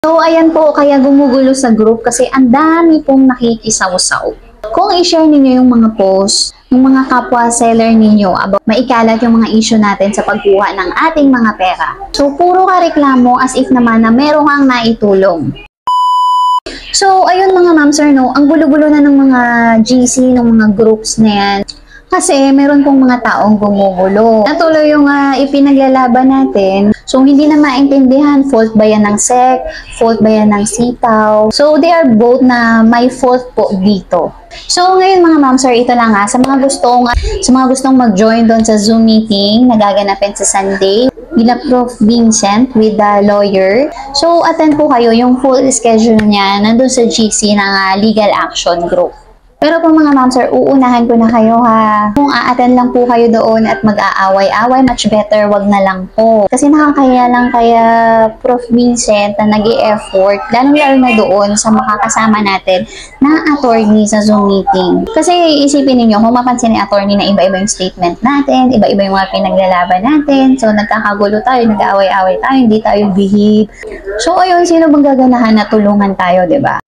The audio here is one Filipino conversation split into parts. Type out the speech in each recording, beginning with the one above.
So, ayan po, kaya gumugulo sa group kasi ang dami pong nakikisaw-saw. Kung i-share ninyo yung mga post, yung mga kapwa seller ninyo about maikalat yung mga issue natin sa pagkuha ng ating mga pera. So, puro ka reklamo as if naman na meron kang naitulong. So, ayun mga ma'am sir, no, ang gulo-gulo na ng mga GC, ng mga groups na yan. Kasi meron pong mga taong gumugulo. Natuloy yung ipinaglalaban natin. So, hindi na maintindihan, fault ba yan ng SEC, fault ba yan ng sitaw. So, they are both na may fault po dito. So, ngayon mga ma'am sir, ito lang sa mga gustong mag-join doon sa Zoom meeting na gaganapin sa Sunday nila Prof. Vincent with the lawyer. So, attend po kayo. Yung full schedule niya nandun sa GC ng Legal Action Group. Pero po mga ma'am sir, uunahan ko na kayo Kung a-attend lang po kayo doon at mag-aaway-away, much better wag na lang po. Kasi nakakaya lang kaya Prof. Vincent na nag-i-effort, lalo-lalo na doon sa makakasama natin na attorney sa Zoom meeting. Kasi isipin niyo kung mapansin ni attorney na iba-iba yung statement natin, iba-iba yung mga pinaglalaban natin, so nagkakagulo tayo, nag-aaway-away tayo, hindi tayo behave. So ayun, sino bang gaganahan na tulungan tayo, diba?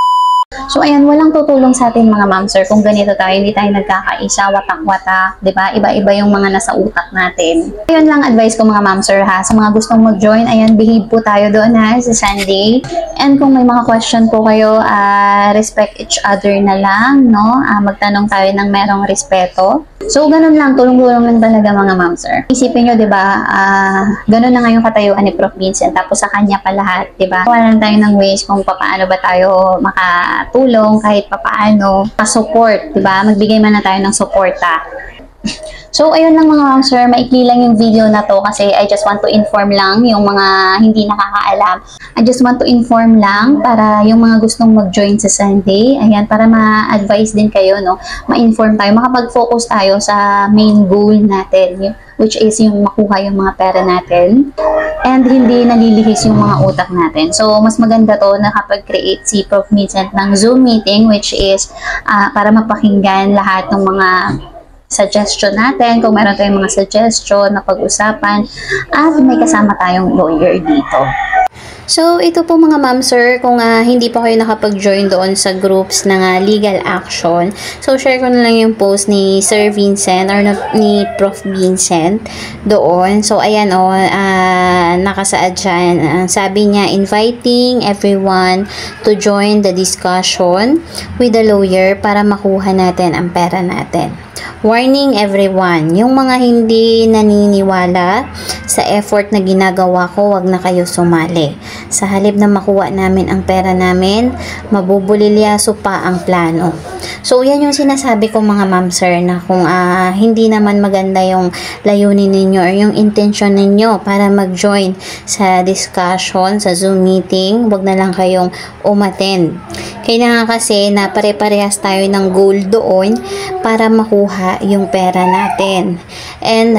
So, ayan, walang tutulong sa atin mga ma'am sir kung ganito tayo, hindi tayo nagkakaisa, watak-watak, di ba? Iba-iba yung mga nasa utak natin. Ayun lang advice ko mga ma'am sir sa mga gustong mag-join, ayan, behave po tayo doon sa Sunday. And kung may mga question po kayo, respect each other na lang, no? Magtanong tayo ng merong respeto. So, ganun lang, tulong-tulong lang talaga mga ma'am sir. Isipin nyo, di ba, ganun na nga yung katayuan ni Prof. Vincent, tapos sa kanya pa lahat, di ba? Wala lang tayo ng ways kung paano ba tayo makatulong kahit papaano, pa-support, di ba? Magbigay man na tayo ng suporta. So, ayun lang mga ma'am sir, maikli lang yung video na to kasi I just want to inform lang yung mga hindi nakakaalam. I just want to inform lang para yung mga gustong mag-join sa Sunday, ayan, para ma-advise din kayo, no? Ma-inform tayo, makapag-focus tayo sa main goal natin, which is yung makuha yung mga pera natin and hindi nalilihis yung mga utak natin. So, mas maganda to na kapag create si Prof. Vincent ng Zoom meeting, which is para mapakinggan lahat ng mga suggestion natin, kung meron tayong mga suggestion na pag-usapan, at may kasama tayong lawyer dito. So, ito po mga ma'am sir, kung hindi pa kayo nakapag-join doon sa groups ng legal action, so share ko na lang yung post ni Sir Vincent or ni Prof. Vincent doon. So, ayan nakasaad dyan. Sabi niya, inviting everyone to join the discussion with the lawyer para makuha natin ang pera natin. Warning everyone, yung mga hindi naniniwala sa effort na ginagawa ko, wag na kayo sumali. Sa halip na makuha namin ang pera namin, mabubulilyaso pa ang plano. So, yan yung sinasabi ko mga ma'am sir na kung hindi naman maganda yung layunin ninyo or yung intention ninyo para mag-join sa discussion, sa Zoom meeting, wag na lang kayong umattend. Kailangan kasi na pare-parehas tayo ng goal doon para makuha yung pera natin. And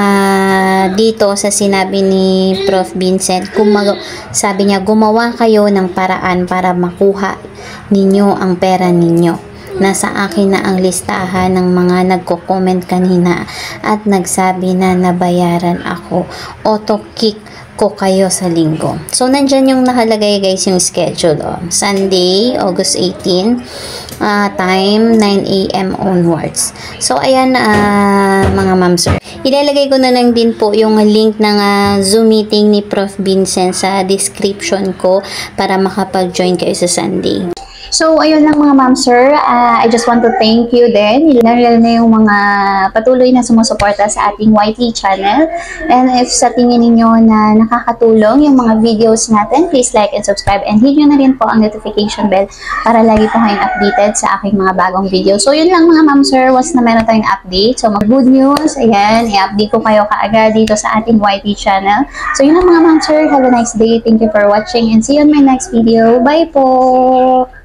dito sa sinabi ni Prof. Vincent, sabi niya, gumawa kayo ng paraan para makuha ninyo ang pera ninyo. Nasa akin na ang listahan ng mga nagko-comment kanina at nagsabi na nabayaran ako. Auto-kick ko kayo sa linggo. So, nandyan yung nakalagay guys yung schedule. Sunday, August 18, time 9 AM onwards. So, ayan mga ma'am sir. Ilalagay ko na lang din po yung link ng Zoom meeting ni Prof. Vincent sa description ko para makapag-join kayo sa Sunday. So, ayun lang mga ma'am sir, I just want to thank you din, lalo na yung mga patuloy na sumusuporta sa ating YT channel. And if sa tingin ninyo na nakakatulong yung mga videos natin, please like and subscribe and hit nyo na rin po ang notification bell para lagi po kayong updated sa aking mga bagong video. So, yun lang mga ma'am sir, once na meron tayong update. So, good news, ayan, i-update ko kayo kaagad dito sa ating YT channel. So, yun lang mga ma'am sir, have a nice day. Thank you for watching and see you on my next video. Bye po!